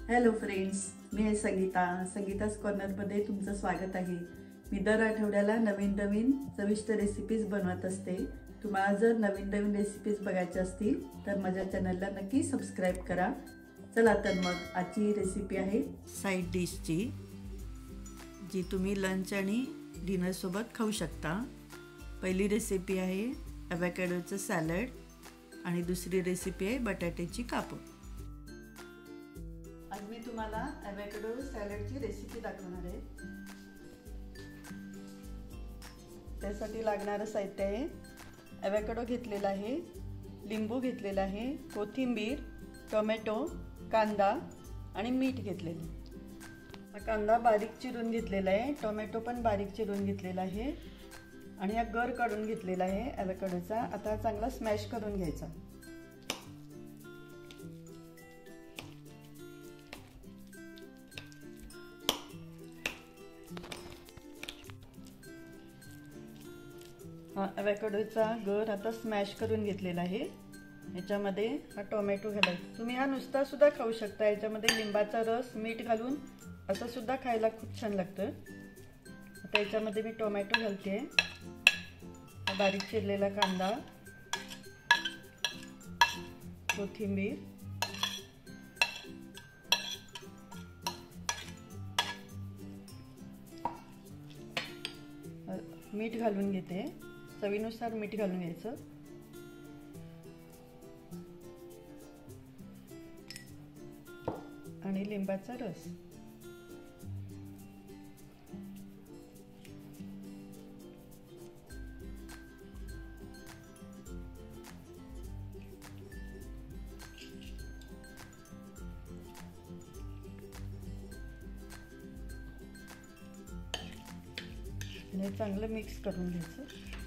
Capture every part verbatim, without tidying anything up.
Hello friends, मी आहे संगीता. संगीता's कॉर्नरमध्ये तुमचं स्वागत आहे. मी दर आठवड्याला नवीन नवीन चविष्ट रेसिपीज बनवत असते. तुम्हाला जर नवीन नवीन रेसिपीज बघायच्या असतील तर माझ्या चॅनलला नक्की सबस्क्राईब करा. चला तर मग आजची रेसिपी आहे साईड डिशची, जी तुम्ही लंच आणि डिनर सोबत खाऊ शकता. पहिली रेसिपी आहे ॲव्होकॅडोचं सॅलड आणि दुसरी रेसिपी आहे बटाट्याची कापं. आज मी तुम्हाला ॲव्होकॅडो सॅलडची रेसिपी दाखवणार आहे. त्यासाठी लागणारं साहित्य आहे ॲव्होकॅडो घेतलेला आहे, लिंबू घेतलेला आहे, कोथिंबीर, टोमॅटो, कांदा आणि मीठ घेतलेलं. हा कांदा बारीक चिरून घेतलेला आहे, टोमॅटो पण बारीक चिरून घेतलेला आहे आणि हा गर काढून घेतलेला आहे ॲव्होकॅडोचा. आता चांगला स्मॅश करून घ्यायचा. हा ॲव्होकॅडोचा गर आता स्मॅश करून घेतलेला आहे. याच्यामध्ये हा टोमॅटो घालायचा. तुम्ही हा नुसता सुद्धा खाऊ शकता. याच्यामध्ये लिंबाचा रस, मीठ घालून असं सुद्धा खायला खूप छान लागतं. आता याच्यामध्ये मी टोमॅटो घालते, बारीक चिरलेला कांदा, कोथिंबीर, मीठ घालून घेते. चवीनुसार मीठ घालून घ्यायचं. आणि लिंबाचा रस. आणि चांगलं मिक्स करून घ्यायचं.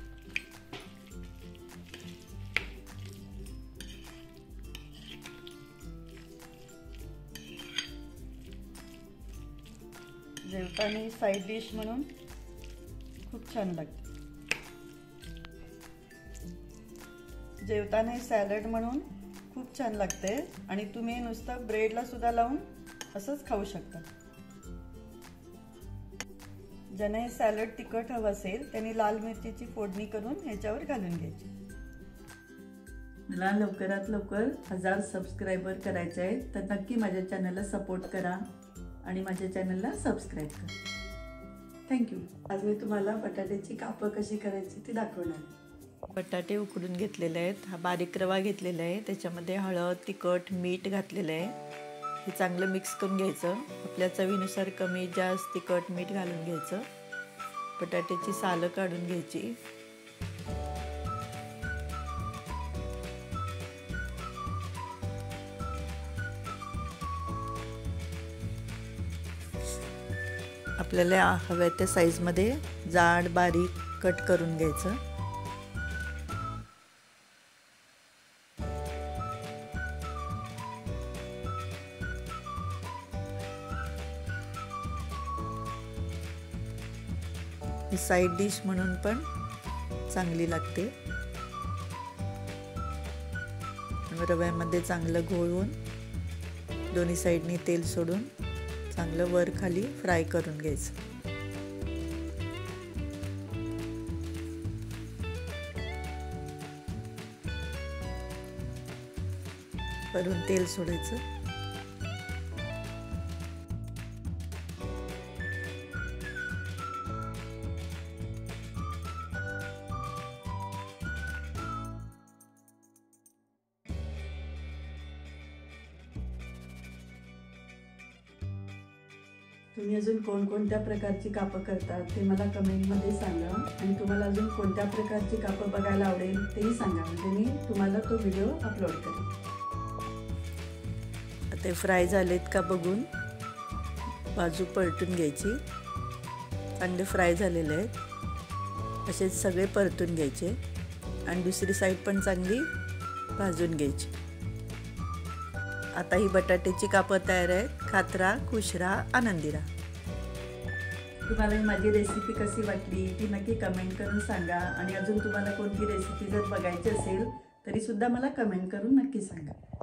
जेवताना साईड डिश म्हणून खूप छान लागते. जेवताना सॅलड म्हणून खूप छान लागते आणि तुम्ही नुसतं ब्रेडला सुद्धा लावून असंच खाऊ शकता. ज्याने सॅलड तिखट हवं असेल त्यांनी लाल मिरचीची फोडणी करून ह्याच्यावर घालून घ्यायची. मला लवकरात लवकर हजार सबस्क्रायबर करायचे आहेत, तर नक्की माझ्या चॅनलला सपोर्ट करा आणि माझ्या चॅनलला सबस्क्राईब करा. थँक्यू. आज मी तुम्हाला बटाट्याची कापं कशी करायची ती दाखवणार. बटाटे उकडून घेतलेले आहेत. हा बारीक रवा घेतलेला आहे, त्याच्यामध्ये हळद, तिखट, मीठ घातलेलं आहे. हे चांगलं मिक्स करून घ्यायचं. आपल्या चवीनुसार कमी जास्त तिखट मीठ घालून घ्यायचं. बटाट्याची सालं काढून घ्यायची. आपल्याला हव्या त्या साईजमध्ये जाड बारीक कट करून घ्यायचं. ही साईड डिश म्हणून पण चांगली लागते. रव्यामध्ये चांगलं घोळवून दोन्ही साईडनी तेल सोडून चांगलं वर खाली फ्राय करून घ्यायचं. वरून तेल सोडायचं. तुम्ही अजून कोणकोणत्या प्रकारची कापं करतात ते मला कमेंटमध्ये सांगा आणि तुम्हाला अजून कोणत्या प्रकारची कापं बघायला आवडेल तेही सांगा, म्हणजे मी तुम्हाला तो व्हिडिओ अपलोड करेन. ते फ्राय झालेत का बघून बाजू पलटून घ्यायची. चांगले फ्राय झालेले आहेत असेच सगळे परतून घ्यायचे आणि दुसरी साईड पण चांगली भाजून घ्यायची. आता ही बटाट्याची कापं तयार आहेत. खात राहा, खुश राहा, आनंदी राहा. तुम्हाला माझी रेसिपी कशी वाटली ती नक्की कमेंट करून सांगा आणि अजून तुम्हाला कोणती रेसिपी जर बघायची असेल तरी सुद्धा मला कमेंट करून नक्की सांगा.